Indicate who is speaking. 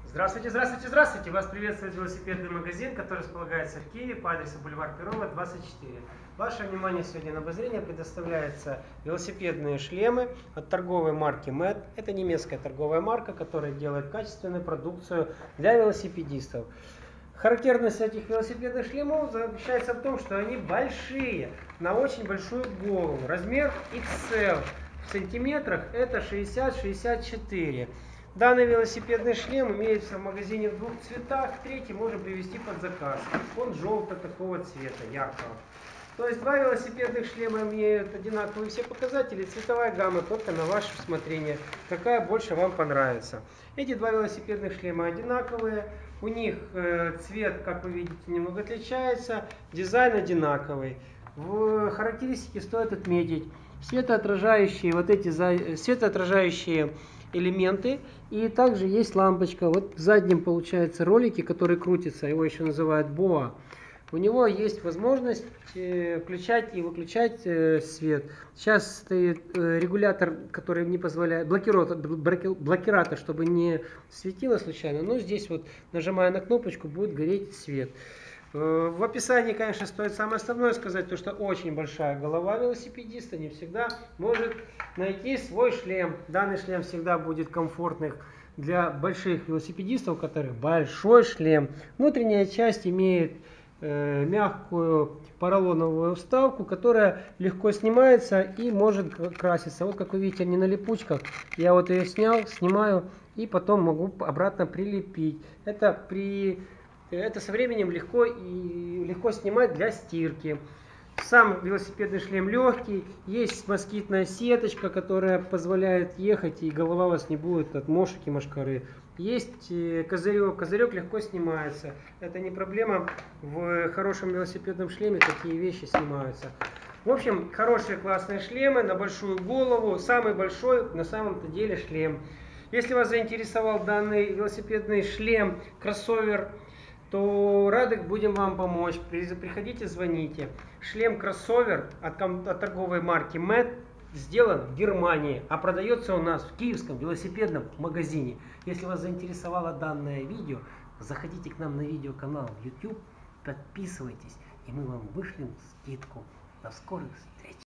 Speaker 1: Здравствуйте, здравствуйте, здравствуйте! Вас приветствует велосипедный магазин, который располагается в Киеве по адресу бульвар Перова, 24. Ваше внимание сегодня на обозрение предоставляются велосипедные шлемы от торговой марки MED. Это немецкая торговая марка, которая делает качественную продукцию для велосипедистов. Характерность этих велосипедных шлемов заключается в том, что они большие, на очень большую голову. Размер XL в сантиметрах это 60-64. Данный велосипедный шлем имеется в магазине в двух цветах, третий можно привезти под заказ. Он желтого такого цвета, яркого. То есть два велосипедных шлема имеют одинаковые все показатели, цветовая гамма только на ваше усмотрение, какая больше вам понравится. Эти два велосипедных шлема одинаковые, у них цвет, как вы видите, немного отличается, дизайн одинаковый. В характеристике стоит отметить светоотражающие элементы, и также есть лампочка. Вот в заднем получается ролике, который крутится, его еще называют BOA. У него есть возможность включать и выключать свет. Сейчас стоит регулятор, который не позволяет, блокиратор, чтобы не светило случайно. Но здесь вот, нажимая на кнопочку, будет гореть свет. В описании, конечно, стоит самое основное сказать, то что очень большая голова велосипедиста не всегда может найти свой шлем. Данный шлем всегда будет комфортный для больших велосипедистов, у которых большой шлем. Внутренняя часть имеет мягкую поролоновую вставку, которая легко снимается и может краситься. Вот как вы видите, не на липучках. Я вот ее снимаю и потом могу обратно прилепить. Это со временем легко снимать для стирки. Сам велосипедный шлем легкий, есть москитная сеточка, которая позволяет ехать, и голова у вас не будет от мошек и мошкары. Есть козырек легко снимается. Это не проблема, в хорошем велосипедном шлеме такие вещи снимаются. В общем, хорошие классные шлемы на большую голову, самый большой на самом-то деле шлем. Если вас заинтересовал данный велосипедный шлем, кроссовер, то рады будем вам помочь. Приходите, звоните. Шлем кроссовер от торговой марки MED сделан в Германии, а продается у нас в киевском велосипедном магазине. Если вас заинтересовало данное видео, заходите к нам на видеоканал в YouTube, подписывайтесь, и мы вам вышлем скидку. До скорых встреч!